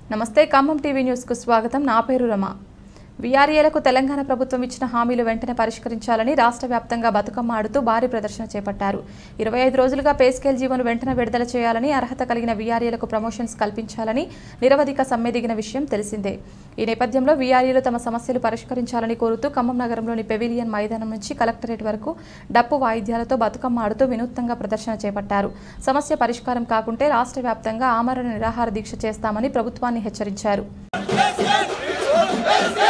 నమస్తే Khammam TV news కు స్వాగతం. నా పేరు రమ. వీఆర్ఏలకు తెలంగాణ ప్రభుత్వం ఇచ్చిన హామీలు వెంటనే పరిష్కరించాలని రాష్ట్ర వ్యాప్తంగా బతుకమ్మ ఆడుతూ భారీ ప్రదర్శన చేపట్టారు. 25 రోజులుగా పే స్కేల్ జీవోను వెంటనే విడుదల చేయాలని, అర్హత కలిగిన వీఆర్ఏలకు ప్రమోషన్స్ కల్పించాలని నిరవధిక సమ్మె దిగిన విషయం తెలిసిందే. ఈ నేపథ్యంలో వీఆర్ఏలు తమ సమస్యలు పరిష్కరించాలని కోరుతూ ఖమ్మం నగరంలోని పెవిలియన్ మైదానం నుంచి కలెక్టరేట్ వరకు డప్పు వాయిద్యాలతో బతుకమ్మ ఆడుతూ వినూత్నంగా ప్రదర్శన చేపట్టారు. సమస్య పరిష్కారం కాకుంటే రాష్ట్ర వ్యాప్తంగా ఆమరణ నిరాహార దీక్ష చేస్తామని ప్రభుత్వాన్ని హెచ్చరించారు.